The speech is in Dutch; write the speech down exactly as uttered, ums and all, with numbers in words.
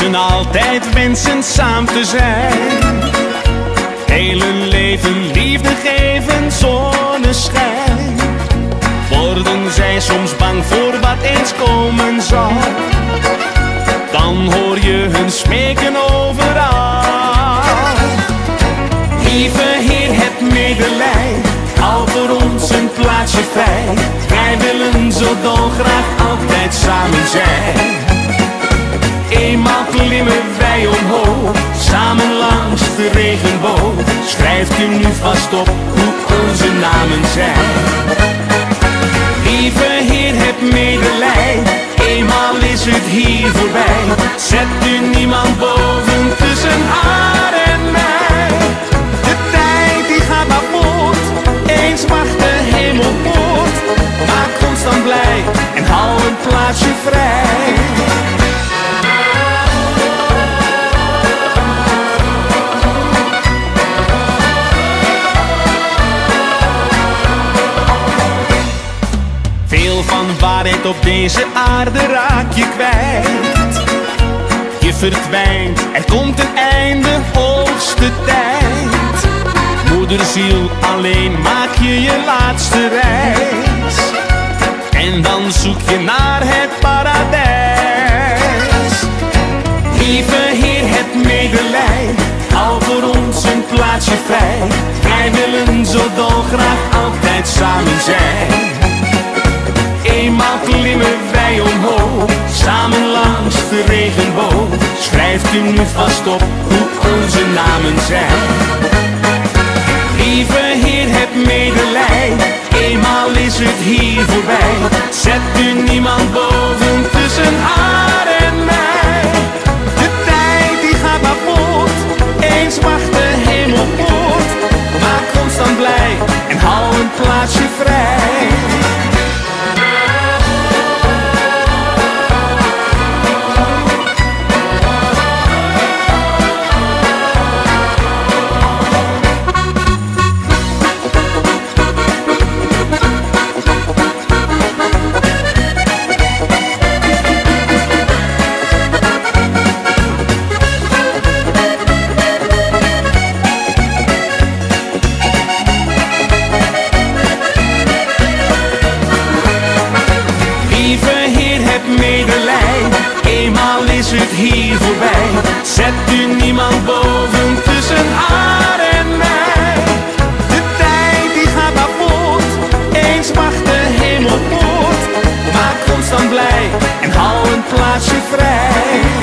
Mensen altijd wensen samen te zijn, heel hun leven liefde geven, zonneschijn. Worden zij soms bang voor wat eens komen zal, dan hoor je hun smeken overal. Lieve Heer, heb medelij, al voor ons een plaatsje vrij. Wij willen zo dolgraag altijd samen zijn. Eenmaal klimmen wij omhoog, samen langs de regenboog. Schrijft u nu vast op hoe onze namen zijn. Lieve Heer, heb medelij, eenmaal is het hier voorbij. Zet u niemand boven tussen haar en mij. De tijd die gaat maar voort, eens wacht de hemel poort. Maak ons dan blij en hou een plaatsje vrij. Veel van waarheid op deze aarde raak je kwijt. Je verdwijnt, er komt een einde, hoogste tijd. Moederziel, alleen maak je je laatste reis. En dan zoek je naar het paradijs. Lieve Heer, heb medelij, hou voor ons een plaatsje vrij. Wij willen zo dolgraag altijd samen zijn. Eenmaal klimmen wij omhoog, samen langs de regenboog. Schrijft u nu vast op hoe onze namen zijn. Lieve Heer, heb medelij, eenmaal is het hier voorbij. Zet u niemand boven tussen haar en mij. De tijd die gaat maar voort, eens wacht de hemel poort. Maak ons dan blij en hou een plaatsje vrij. Eenmaal is het hier voorbij. Zet u niemand boven tussen haar en mij. De tijd die gaat maar voort, eens wacht de hemel poort. Maak ons dan blij en hou een plaatsje vrij.